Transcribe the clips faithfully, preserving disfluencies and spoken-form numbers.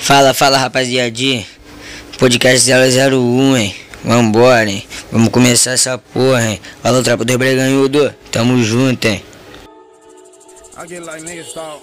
Fala, fala rapaziadinha. Podcast zero zero um, hein? Vambora, hein? Vamos começar essa porra, hein? Falou, tropa do Breganhudo. Tamo junto, hein? I get like niggas thought.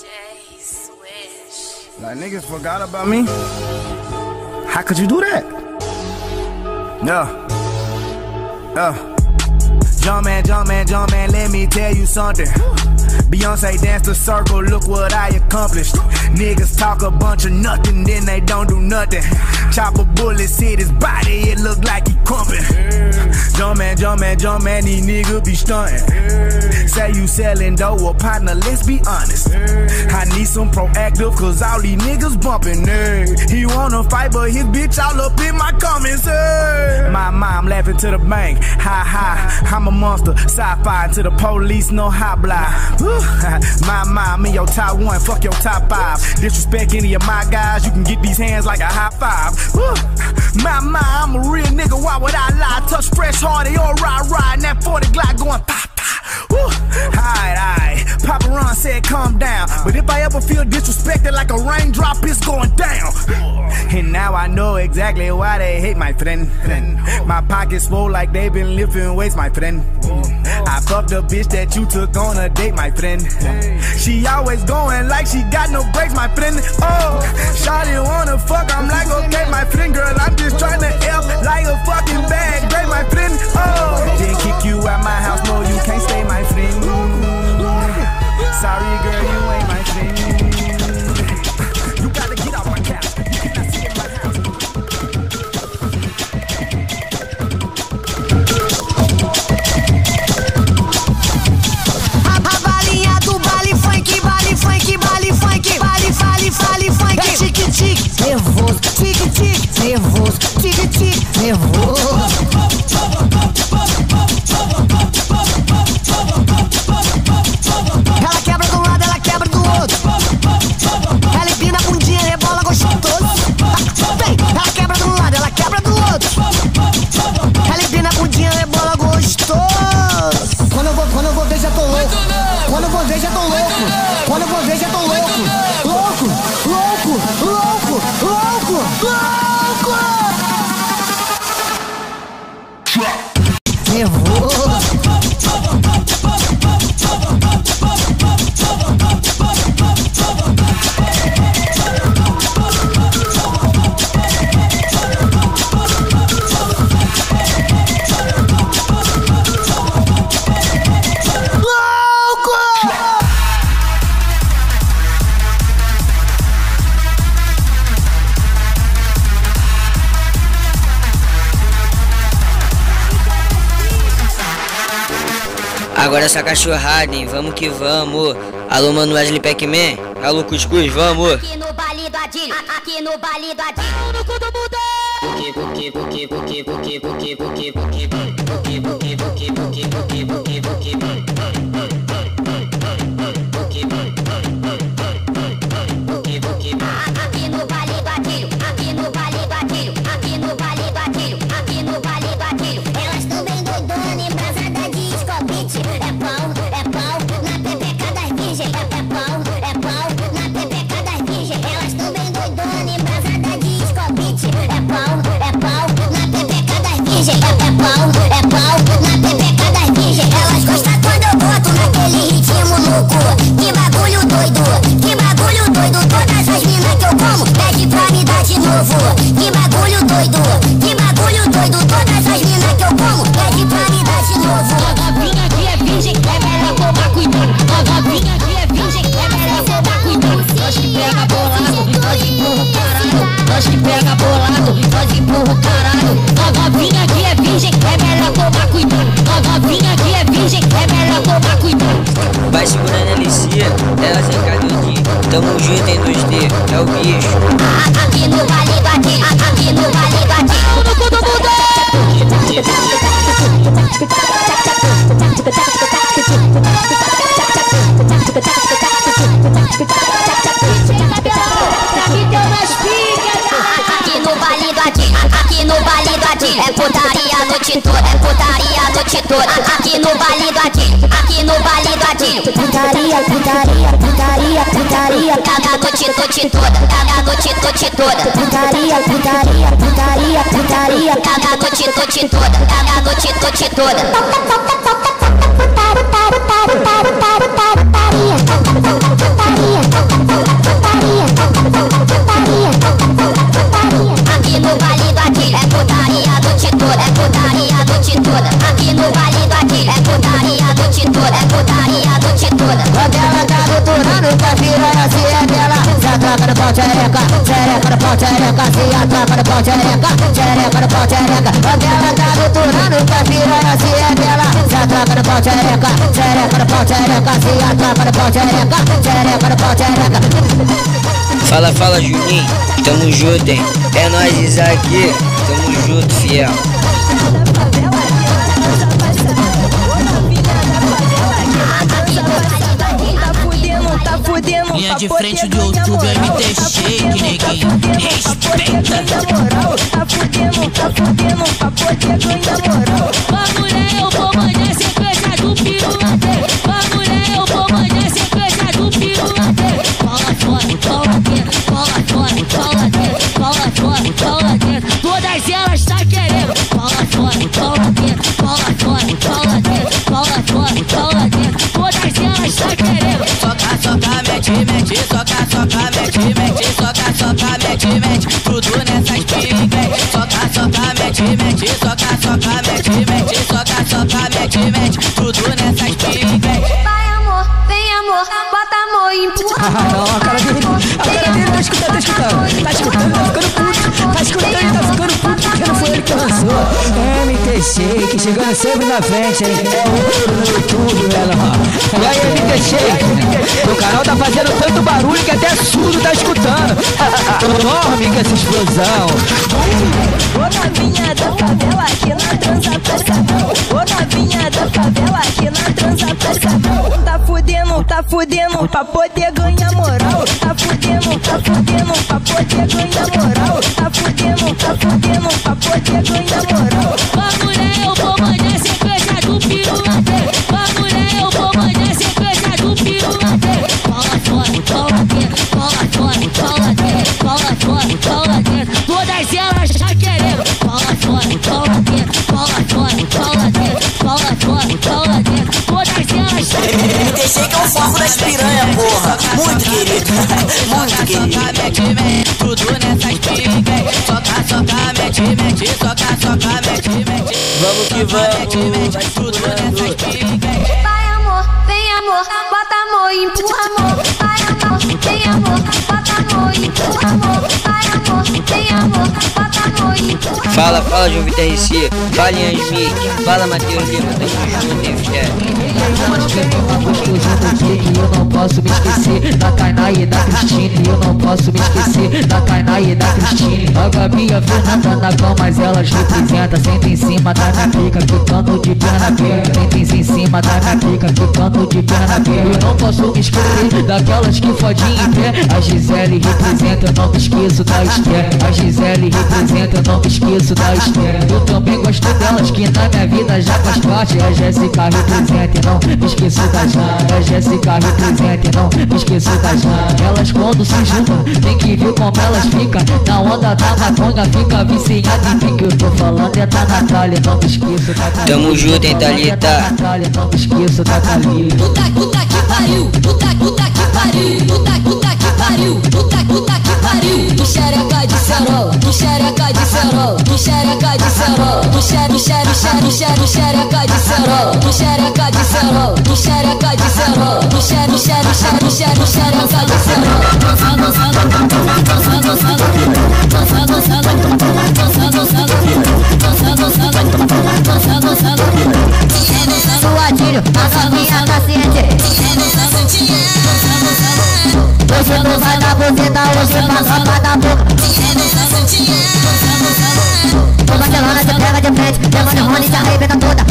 Like niggas forgot about me. How could you do that? Yeah. Yeah. Jump man, jump man, jump man, let me tell you something. Beyonce danced the circle, look what I accomplished. Niggas talk a bunch of nothing, then they don't do nothing. Chop a bullet, hit his body, it look like he crumpin'. Jump man, jump man, jump man, these niggas be stuntin'. Say you sellin' dough, well partner, let's be honest. I need some proactive, cause all these niggas bumpin'. He wanna fight, but his bitch all up in my comments. My mom laughing to the bank, ha ha, I'm a monster. Sci-fi to the police, no hot block. My mom in your top one, fuck your top five. Disrespect any of my guys, you can get these hands like a high five. My mom, I'm a real nigga, why would I lie? Touch fresh hardy or ride ride, and that forty Glock going pop pop. Alright, alright, Papa Ron said calm down, but if I ever feel disrespected like a raindrop, it's going down. And now I know exactly why they hate my friend. My pockets full like they been lifting weights, my friend. I fucked a bitch that you took on a date, my friend. She always going like she got no brakes, my friend. Oh, shawty wanna fuck, I'm like, okay, my friend. Girl, I'm just trying to help like a fucking bag, great, my friend. Oh, didn't kick you out my house, no, you can't stay, my friend. Sorry, girl, you ain't my friend. You gotta get off my couch. You cannot sit in my house. A balinha do baile funk, baile funk, baile funk, baile, baile, baile funk. É tique-tique, nervoso, tique-tique, nervoso, tique-tique, nervoso. Ela quebra de um lado, ela quebra do outro. Ela empina a bundinha, rebola gostoso. Vem, ela quebra de um lado, ela quebra do outro. Ela empina a bundinha, rebola gostoso. Quando eu vou, quando eu vou ver, já tô louco. Quando eu vou ver, já tô louco. Quando eu vou ver, já tô louco. Louco, louco, louco, louco, louco. Nervoso. Agora essa cachorrada, hein? Vamos que vamos. Alô, mano, Wesley Pac-Man. Alô, Cuscuz, vamos. Aqui no baile do Adilho, aqui no baile do Adilho. No cu do mudão. Buque, buque, buque, buque, buque, buque, buque, buque, buque, buque, buque, buque, buque, buque, buque. Aqui no baile do Adilho, aqui no baile do Adilho, aqui no baile do Adilho, aqui no baile do Adilho. Elas tão bem doidonas, embrasada de escobite. É pau, é pau, na pepeca das virgem. É, é pau, é pau, na pepeca das virgem. Elas tão bem doidonas, embrasada de escobite. É pau, é pau, na pepeca das virgem. É, é pau, é pau, na pepeca das virgem. Elas gostam quando eu boto naquele ritmo no cu. Que bagulho doido, que bagulho doido. Todas as minas que eu como pede pra me dar de novo. Que bagulho doido, que bagulho doido. Todas as minas que eu como pede pra me dar de novo. A novinha que é virgem, é melhor tomar cuidado. A novinha que é virgem, é melhor tomar cuidado. Nós que pega bolado, nós empurra o caralho. Nós que pega bolado, nós empurra o caralho. A novinha que é virgem, é melhor tomar cuidado. A novinha que é virgem, é melhor tomar cuidado. Vai segurando a L C, ela sem cadudinho. Tamo junto em dois D, é o bicho. Aqui no baile do Adilho, aqui no baile do Adilho. No cu do mudão. Aqui no baile do Adilho, aqui no baile do Adilho. É putaria a noite toda, é putaria a noite noite toda. Aqui no baile do Adilho, aqui no baile do Adilho. Putaria, putaria, putaria, putaria. Cada noite, noite toda, cada noite, noite toda. Putaria, putaria, putaria, putaria. Cada noite, noite toda, cada noite, noite toda. Aqui no baile do Adilho é putaria a noite toda, é putaria a noite toda. Aqui no baile do Adilho é putaria a noite toda, é putaria a noite toda. Quando ela tá doutorando, tá virando assim é dela. Se atraca no pau, tchereca, tchereca no pau, tchereca. Se atraca no pau, tchereca, tchereca no pau, tchereca. Quando ela tá doutorando, tá virando assim é dela. Se atraca no pau, tchereca, tchereca no pau, tchereca. Se atraca no pau, tchereca, tchereca no pau, tchereca. Fala, fala, Juninho, tamo junto, hein? É nóis, Isaac, tamo junto, fiel. Tá fudendo, linha de frente do YouTube, M T Shake, neguinho, respeita. Tá fudendo, tá fudendo, pra poder ganhar moral. Ô mulher, eu vou mandar sequência do pirulante. Ô mulher, eu vou mandar sequência do pirulante. Cola fora, cola dentro, cola fora, cola dentro, cola fora, cola dentro. Todas elas tá querendo. Cola fora, cola dentro, cola fora, cola dentro, cola fora, cola dentro. Todas elas tá querendo. Soca, soca, mete, mete, soca, soca, mete, mete, soca, soca, mete, mete, tudo nessas piques. Soca, soca, mete, mete, soca, soca, mete, mete, soca, soca, mete, mete, tudo nessas piques. Vai amor, vem amor, bota amor e empurra. Ah, não, a cara dele, a cara dele tá escutando, tá escutando, tá escutando, tá ficando puto, tá escutando e tá ficando puto porque não foi ele que lançou. M T Shake, chegando sempre na frente, hein? É o no YouTube, ela. E aí, M T Shake, o canal tá fazendo tanto barulho que até surdo tá escutando. Enorme com essa explosão. Ô novinha da favela aqui na transa presta mão. Ô novinha da favela aqui na transa presta mão. Tá fudendo, tá fudendo pra poder ganhar moral. Tá fudendo, tá fudendo pra poder ganhar moral. Tá fudendo, tá fudendo pra poder ganhar moral. Ô mulher, eu vou mandar sequência do pirulante. Ô mulher, eu vou mandar sequência do pirulante. Cola fora, cola dentro, cola fora, cola dentro, cola fora, cola dentro. Todas elas já querendo. Cola fora, cola dentro, cola fora, cola dentro, cola fora, cola dentro. Todas elas já querendo. M T Shake é o foco das piranha, porra. Muito querido, muito querido. Soca, mete, mete, tudo nessas piques. Soca, soca, mete, mete, soca, soca, mete, mete. Vamos que vamos, mete, tudo nessas piques. Vai amor, vem amor, bota amor e empurra amor. Vai amor, vem amor, bota amor e empurra amor. Vai amor, vem amor, bota amor e empurra amor. Fala, fala, João Vitor R C, fala, Ian Smith, fala, Matheus Lima, tamo junto, hein, fiel. Eu não posso me esquecer da Tainá e da Cristine. Eu não posso me esquecer da Tainá e da Cristine. A Gabi e a Fernanda na cama, mas elas representam. Senta em cima da minha pica, ficando de perna aberta. Senta em cima da minha pica, ficando de perna aberta. Eu não posso me esquecer daquelas que fodinha em pé. A Gisele representa, eu não me esqueço da Esther. A Gisele representa, eu não me esqueço da Esther. Eu também gosto delas, que na minha vida já faz parte. A Jéssica representa, não me esqueço da Jana. A Jéssica representa, não me esqueço da Jana. Elas quando se juntam, tem que ver como elas ficam. Na onda da maconha, fica viciada em pique. Eu tô falando é da Natália, não me esqueço da Thalita. Tamo junto, hein, Thalita. Natália, não me esqueço da Thalita. Puta, puta que pariu, puta, puta que pariu, puta, puta que pariu, puta, puta que pariu. Tu xereca de cerol, tu xereca de cerol, tu xereca de cerol, tu xere, tu xere, xere, xere, xereca de cerol, tu xereca de cerol, tu xereca de cerol, tu xere, xere, xere, xere, xereca de cerol. Dança, dança, dança, dança, dança, dança, dança, dança, dança, dança, dança, dança. Suadilho, passa minha cacete. Hoje não vai dar buzeta, hoje passa pra dar boca. Tô Barcelona, cê pega de frente, demônio Rony se arrebenta toda.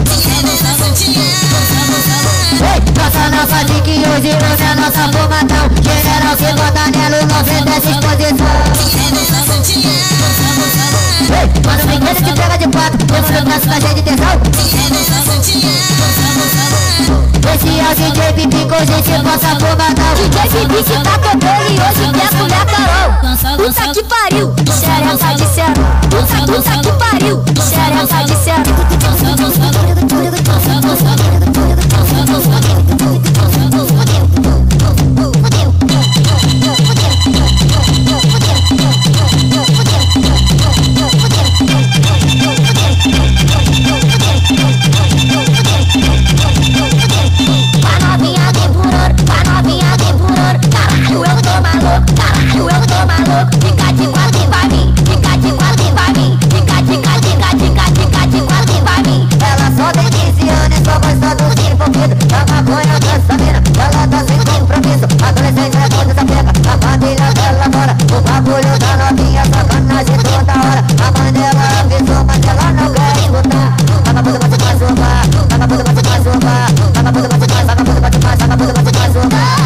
Ei, nossa, nossa dica e hoje hoje é nossa formação. General se bota nela, não vem dessa exposição. Ei, mano, brinquedo que pega de quatro, demônio braço tá cheio de tesão. Esse é o D J Pipi com gente passa bombadão. D J Pipi que tá tocando e hoje quer comer Carol. Puta que pariu, xereca de céu. Puta, puta que pariu, xereca de céu. Fica de quatro e vai vir, fica de quatro e vai vir, fica de quatro, fica de quatro, fica de quatro e vai vir. Ela só tem quinze anos, só gosta dos envolvidos. Da maconha dessa mina, ela tá sem compromisso. Adolescente é toda essa pega, a família dela mora. O bagulho da novinha, sacanagem toda hora. A mãe dela avisou, mas ela não quer escutar. Vagabundo vai se masturbar, vagabundo vai se masturbar, vagabundo vai se masturbar, vagabundo vai se masturbar, vagabundo vai se masturbar.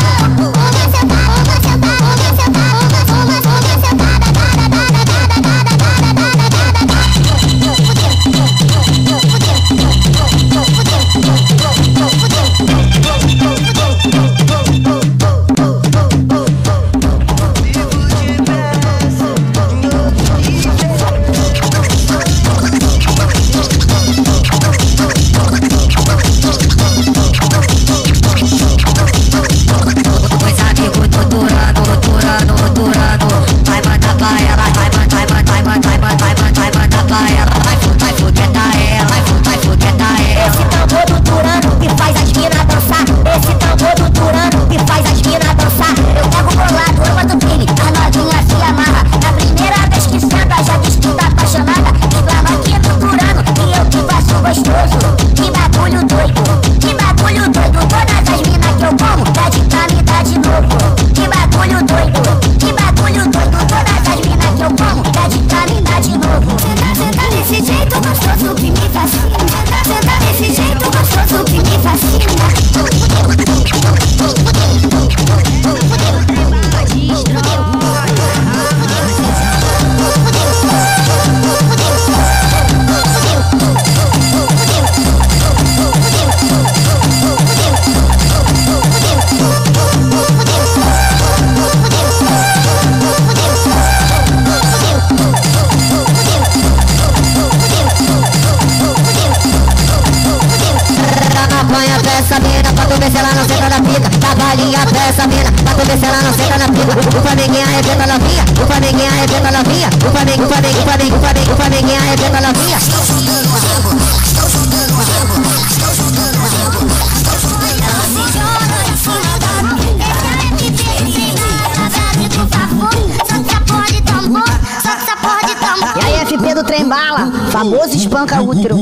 Famoso espanca útero.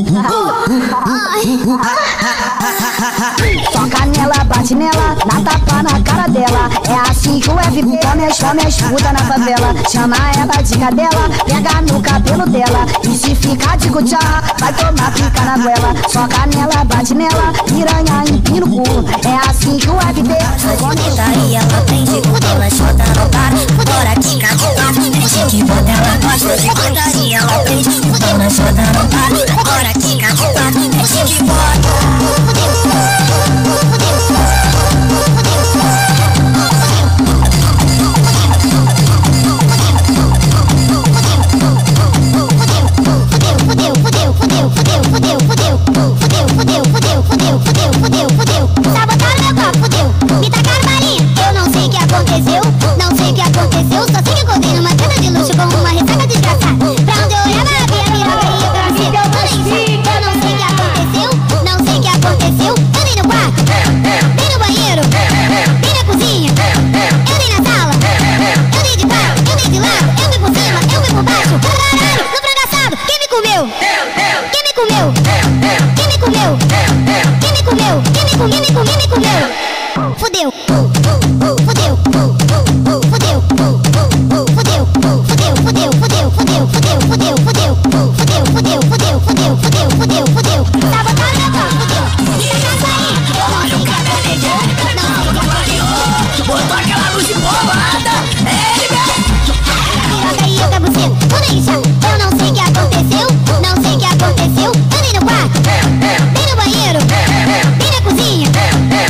Toca nela, bate nela, dá tapa na cara dela. É assim que o F come as, come as puta na favela. Chama ela de cadela, pega no cabelo dela. E se ficar de cuchara, vai tomar pica na goela. Toca nela, bate nela, piranha empina o cu. É assim que o F come. Daí ela prende o dela, chota no bar. Bora tica de quatro, esse tipo dela gosta de putaria. Ela prende o dela, chota no bar. Bora tica de quatro, esse tipo fudeu, fudeu, fudeu, fudeu, fudeu, fudeu, fudeu, fudeu, fudeu, fudeu, fudeu, fudeu, fudeu. Sabotaram meu copo, fudeu. Me tacaram balinha. Eu não sei o que aconteceu, não sei o que aconteceu. Só sei que acordei numa cama de luxo com uma ressaca desgraçada. Pra onde eu olhava havia piroca e ia pra você. Eu não sei o que aconteceu, não sei o que aconteceu. Eu dei no quarto, dei no banheiro, dei na cozinha, eu dei na sala, eu dei de prato, eu dei de lado, eu fui por cima, eu fui por baixo. Caralho, no frango assado, quem me comeu? Quem me comeu? Quem me comeu? Quem me comeu? Quem me comeu? Quem me comeu? Quem me comeu? Fudeu, fudeu, fudeu, fudeu, fudeu, fudeu, fudeu, fudeu, fudeu, fudeu, fudeu, fudeu, fudeu, fudeu, fudeu, fudeu, fudeu, fudeu, fudeu. Sabotaram meu copo, fudeu. E essa sair, olha o cabelo de não, não, botou aquela luz de bolada. Ele piroca e eu cabuceiro, tudo isso. Eu não sei o que aconteceu, não sei o que aconteceu. Eu dei no quarto, dei no banheiro, dei na cozinha,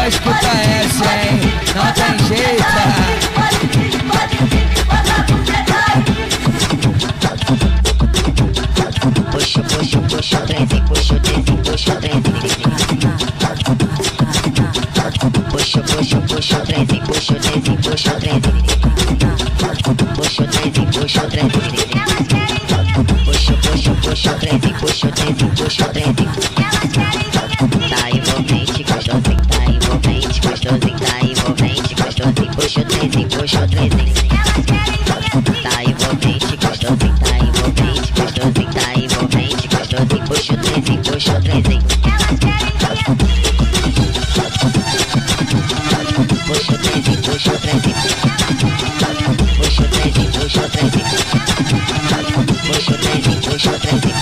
vai escutar essa, hein? Não tem jeito. Puxa, puxa, puxa o trenzinho, puxa o trenzinho, puxa o trenzinho. Puxa, puxa, puxa o trenzinho, puxa o trenzinho, puxa o trenzinho. Puxa o trenzinho, puxa o trenzinho. Puxa, puxa, puxa o trenzinho, puxa o trenzinho, puxa o trenzinho. Tá envolvente, gostosinho, tá envolvente, gostosinho, tá envolvente, gostosinho. Puxa o trenzinho, puxa o trenzinho. Tá envolvente, gostosinho, tá envolvente, gostosinho, tá envolvente, gostosinho. Puxa o trenzinho, puxa o trenzinho. Puxa o trenzinho, puxa o trenzinho. Puxa o trenzinho, puxa o trenzinho. Puxa o trenzinho, puxa o trenzinho.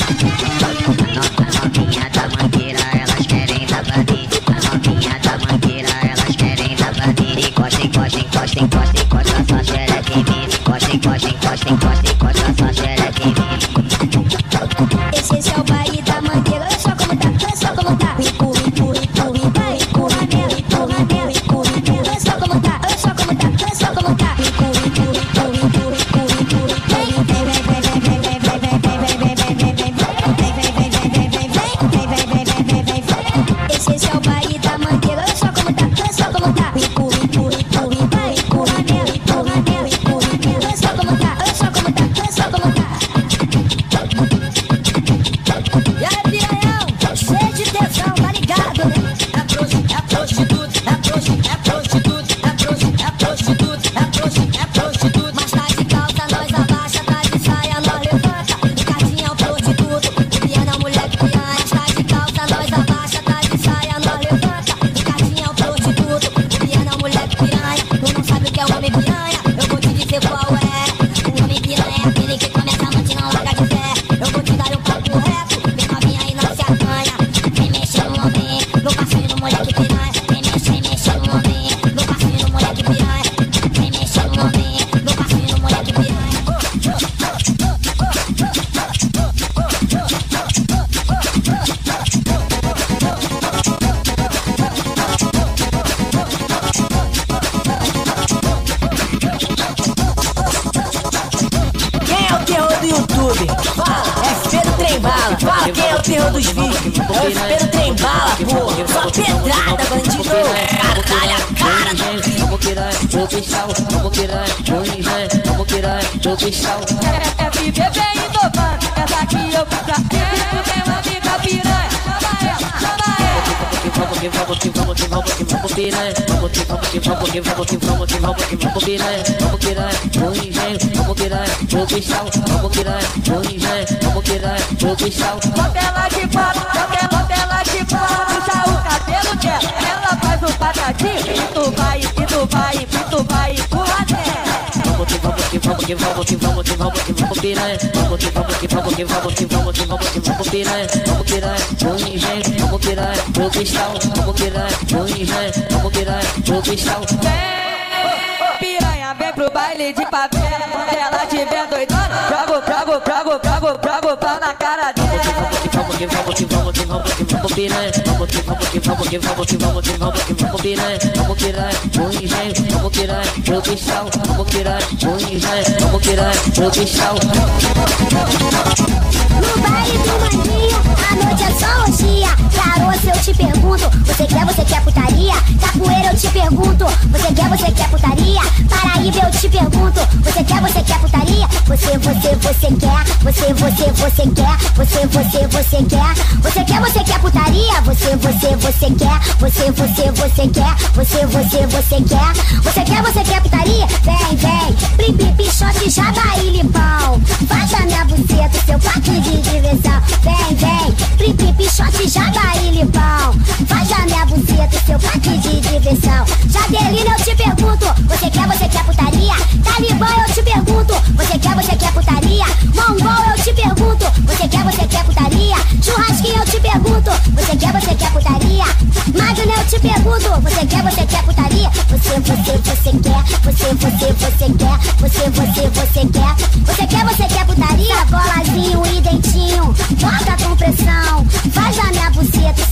A novinha da mangueira, elas querem dar banir. A novinha da mangueira, elas querem dar banir. Encosta, encosta, encosta, encosta, encosta sua xereca em mim. Encosta, encosta, encosta, encosta, encosta sua xereca em mim. Esse é o baile da mangueira, olha só como tá, olha só como tá. Empurra, empurra, empurra, empurra, empurra nela, empurra nela, empurra nela. Olha só como tá, olha só como tá, olha só como tá. Empurra, empurra, empurra, empurra, empurra, empurra. Vem, vem, vem, vem, vem, vem, vem, vem, vem, vem, vem, vem, vem, vem, vem. Esse é o baile da mangueira, olha só como tá, olha só como tá. Empurra, empurra, empurra, empurra, empurra nela, empurra nela, empurra nela. Olha só como tá, olha só como tá, olha só como tá. E aí, piranhão, cheio de tesão, tá ligado, né? É prostituta, é prostituta, é prostituta, é prostituta, é prostituta, é prostituta, é prostituta, é prostituta. Mas tá de calça, nós abaixa, tá de saia, nós levanta. O Cardinho é um prostituto, o Piano é um moleque piranha. Mas tá de calça, nós abaixa, tá de saia, nós levanta. O Cardinho é um prostituto, o Piano é um moleque piranha. Tu não sabe o que é um homem piranha, eu vou te dizer qual é. O homem piranha é aquele que começa a noite e não larga de pé. Eu vou te dar um papo reto, vem novinha aí não se acanha. Vem mexer no homem, no passinho do moleque piranha. Vem mexer, mexer no homem, no passinho do moleque piranha. Vem mexer no homem, no passinho do moleque piranha. Quem é o terror do YouTube? Fala, é Pedro Trembala. Fala, quem é o terror dos vídeos? É o Pedro Trembala, porra. Só pedrada, bandido. Caralho, a cara. Vamos pirar, vou pisar, vamos pirar, vou inver, vamos pirar, vou pisar. É F B B inovando, essa aqui eu fica. Tu tem uma amiga piranha, chama ela, chama ela. Vamos que vamos que vamos que vamos que vamos pirar, vamos que vamos que vamos que vamos que vamos que vamos que vamos pirar, vamos pirar, vou inver, vamos pirar, vou pisar, vamos pirar, vou inver, vamos pirar, vou pisar. Bota ela de quatro, bota ela, bota ela de quatro. Puxa o cabelo dela, ela faz o patadinho. E tu vai, e tu vai, e tu vai, empurra nela. Vamos que vamos que vamos que vamos que vamos que vamos que vamos pirar, vamos que vamos que vamos que vamos que vamos que vamos que vamos pirar, vamos pirar, vou inver, vamos pirar, vou pisar, vamos pirar, vou inver, vamos pirar, vou pisar. Vem, piranha, vem pro baile de favela. Quando ela tiver doidona, joga, joga, joga, joga, joga o pau na cara dela. Vamos que vamos que vamos que vamos que vamos pirar, vamos que vamos que vamos que vamos que vamos que vamos que vamos pirar, vamos pirar, vou inver, vamos pirar, vou pisar, vamos pirar, vou inver, vamos pirar, vou pisar. No baile do Maninho, a noite é só orgia. Garoto, eu te pergunto, você quer, você quer putaria? Capoeira, eu te pergunto, você quer, você quer putaria? Paraíba, eu te pergunto, você quer, você quer putaria? Você, você, você quer, você, você, você quer, você, você, você quer, você quer, você quer putaria? Você, você, você quer, você, você, você quer, você, você, você quer, você quer, você quer putaria? Vem, vem, plim, plim, pichote, jabaí, limão. Faz a minha buceta, seu parque de diversão. Vem, vem, plim, plim, pichote, jabaí, limão. Faz a minha buceta, seu parque de diversão. Jadelina, eu te pergunto, você quer, você quer putaria? Talibã, eu te pergunto, você quer, você quer putaria? Mongol, eu te pergunto, você quer, você quer putaria? Churrasquinho, eu te pergunto, você quer, você quer putaria? Magno, eu te pergunto, você quer, você quer putaria? Você, você, você quer, você, você, você quer, você, você, você quer, você quer, você quer putaria? Bolazinho e dentinho, joga com pressão, faz a minha buceta,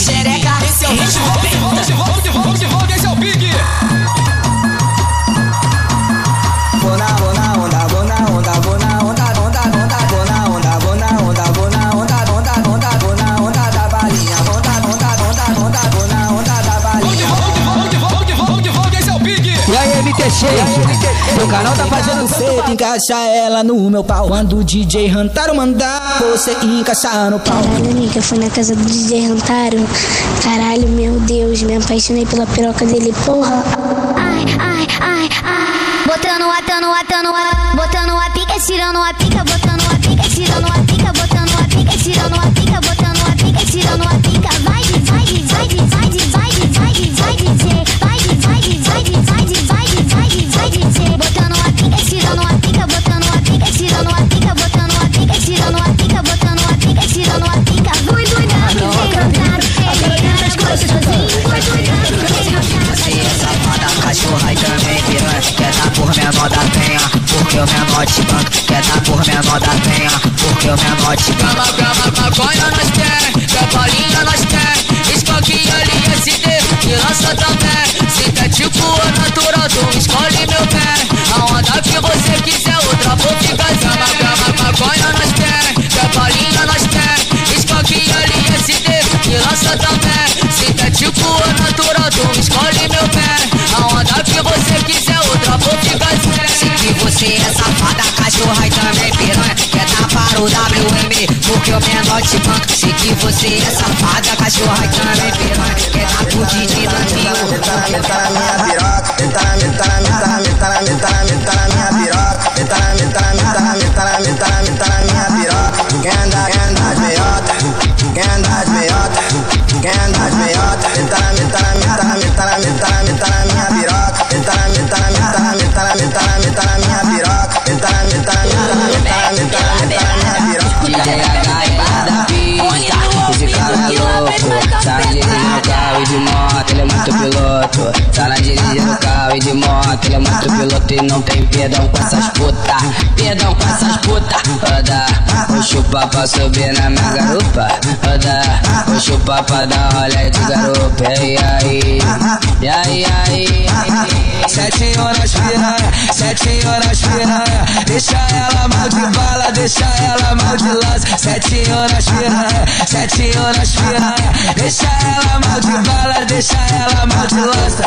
xereca, esse é o ritmo pergunta. De volta, de volta, de volta, esse é o Big. Vou na, vou na onda, vou na onda, vou na onda, onda, onda, vou na onda, vou na onda, vou na onda, onda, onda, vou na onda da balinha, onda, onda, onda, onda, vou na onda da balinha. De volta, de volta, de volta, de volta, esse é o Big. E aí, M T Shake, o canal tá fazendo Você encaixa ela no meu pau. Quando o D J Rantaro mandar, você encaixa no pau. Caralho, amiga, eu fui na casa do D J Rantaro. Caralho, meu Deus, me apaixonei pela piroca dele, porra. Ai, ai, ai, ai. Botando, atando, atando, botando a pica, tirando a pica, botando a pica, tirando a pica, botando a pica, tirando a pica, botando a pica, tirando a pica. Vai, vai, vai, vai, vai, vai, vai, vai, D J. Vai, vai, vai, vai, vai, vai, vai, vai, D J. Botando a pica, tirando a pica, botando a pica, tirando a pica, botando a pica, tirando a pica, botando a pica, tirando a pica. Vai doidado, D J Rantaro. Você é safada, cachorra e também piranha. Quer dar por menor da penha, porque o menor te banca. Quer dar por menor da penha, porque o menor te banca. Grama, grama, maconha nós tem, gabalinha nós tem, escoquinha ali, S D, e lança também. Sintético ou natural, tu escolhe meu pé. A onda que você quiser, outra vou ficar. Grama, grama, maconha nós tem, gabalinha nós tem, escoquinha ali, S D, e lança também. Sintético ou natural, tu escolhe meu pé. A onda que você quiser, outra vou ficar. Sei que você é safada, cachorra e também piranha. Quer dar para o W M, porque o menor te banca. Sei que você é safada, cachorra e também piranha. Quer dar por D J Dantinho. Meta na minha piroca, meta na meta na meta na meta na meta na meta na minha piroca, meta na meta na meta na meta na meta na meta na minha piroca. Quem anda, quem anda de meiota, quem anda de meiota, quem anda de meiota. Meta na meta na meta na meta na meta na meta na minha piroca, meta na meta na meta na meta na meta na meta na minha piroca, meta na meta na meta na meta na meta na meta na minha piroca. D J H embaixo da pista, esse cara é louco. Tá dirigindo carro e de moto, ele é muito piloto. Tá na dirigindo carro e de moto, ele é muito piloto. E não tem perdão com essas puta, perdão com essas puta. Roda, vou chupar pra subir na minha garupa. Roda, vou chupar pra dar rolê de garupa. E aí, e aí, aí, aí. Sete horas piranha, sete horas piranha. Deixa ela mal de bala, deixa ela mal de lança. Sete horas piranha, sete horas piranha. Deixa ela mal de bala, deixa ela mal de lança.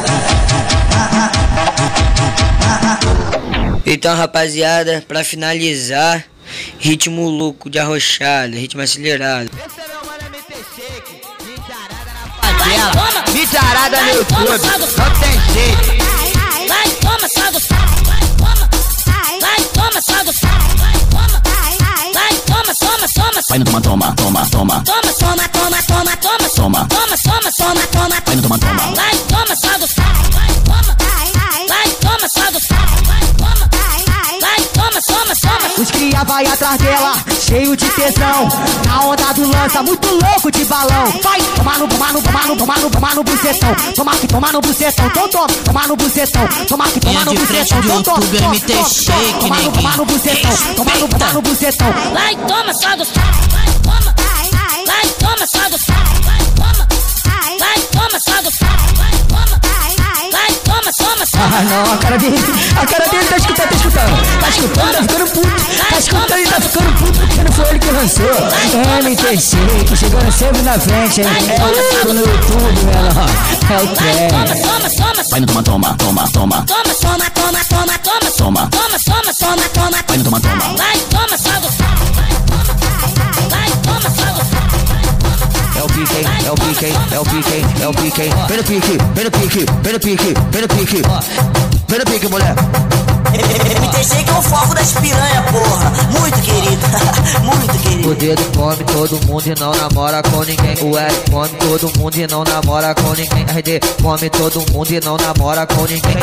Então, rapaziada, pra finalizar, ritmo louco de arrochada, ritmo acelerado. Esse é meu mano M T Shake, mitarada na favela, mitarada no YouTube, não tem jeito. Vai, toma, só gostado. Vai, toma. Vai, toma, só gostado. Vai, toma. Vai, toma, toma, toma. Vai no toma, toma, toma, toma. Toma, toma, toma, toma, toma. Toma. Toma, toma, toma, toma. Vai no toma, toma. Vai, toma, só gostado. Vai, toma. Vai, toma, só gostado. Vai, toma. Vai, toma, toma, toma. Os cria vai atrás dela, cheio de tesão. Na onda do lança, muito louco de balão. Vai, tomar no, tomar no, tomar no, tomar no, tomar no bucetão. Tomar que tomar no bucetão, então toma, tomar no bucetão. Tomar que tomar no bucetão, então toma, toma, toma. Tomar no, tomar no bucetão, tomar no, tomar no bucetão. Vai, toma, só gostado. Vai, toma. Vai, toma, só gostado. Vai, toma. Vai, toma, só gostado. Vai, toma. Vai, toma, toma, toma. Ah não, a cara dele, a cara dele tá escutando, tá escutando. Tá escutando, tá ficando puto. Tá escutando e tá ficando puto porque não foi ele que lançou. É M T Shake, chegando sempre na frente, hein? É o no YouTube, menor. É o trem. Vai no toma, toma, toma, toma. Toma, toma, toma, toma, toma. Toma. Toma, toma, toma, toma. Vai no toma, toma. Vai, toma, só gostado. Vai, toma, só gostado. É o pique, é o pique, é o pique, é o pique. Vem no pique, vem no pique, vem no pique, vem no pique. Vem no pique, mulher. M T Shake é o foco das piranha, porra. Muito querido, muito querido. O dedo come todo mundo e não namora com ninguém. O L come todo mundo e não namora com ninguém. R D come todo mundo e não namora com ninguém.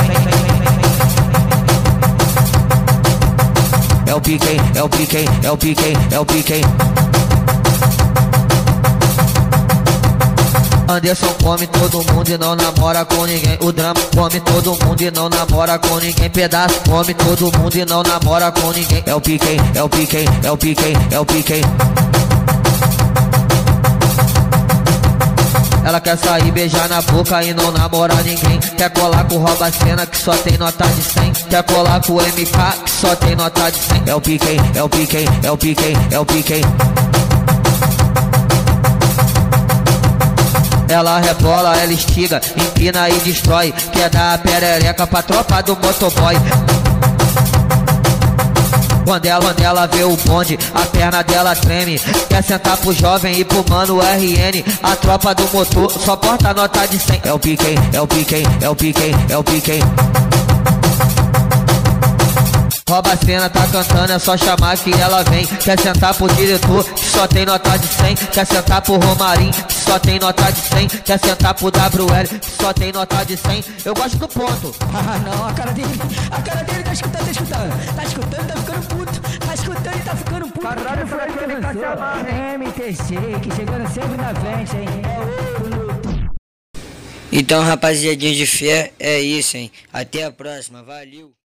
É o pique, é o pique, é o pique, é o pique. Anderson come todo mundo e não namora com ninguém. O Drama come todo mundo e não namora com ninguém. Pedaço come todo mundo e não namora com ninguém. É o pique, é o pique, é o pique, é o pique. Ela quer sair, beijar na boca e não namorar ninguém. Quer colar com o Rouba Cena que só tem nota de cem. Quer colar com o M K que só tem nota de cem. É o Piquem, é o Piquem, é o Piquem, é o Piquem. Ela rebola, ela estiga, empina e destrói. Quer dar a perereca pra tropa do motoboy. Quando ela, quando ela vê o bonde, a perna dela treme. Quer sentar pro jovem e pro mano R N. A tropa do motor só porta nota de cem. É o Piquem, é o Piquem, é o Piquem, é o Piquem. Rouba Cena tá cantando, é só chamar que ela vem. Quer sentar pro diretor, que só tem nota de cem. Quer sentar pro Romarinho, que só tem nota de cem. Quer sentar pro W L, que só tem nota de cem. Eu gosto do ponto. Ah não, a cara dele, a cara dele tá escutando, tá escutando. Tá escutando, tá ficando puto. Tá escutando e tá ficando puto. Caralho, foi aquele que tá M T C, que chegando sempre na frente, hein. É ouro. Então, rapaziadinho de fé, é isso, hein. Até a próxima, valeu.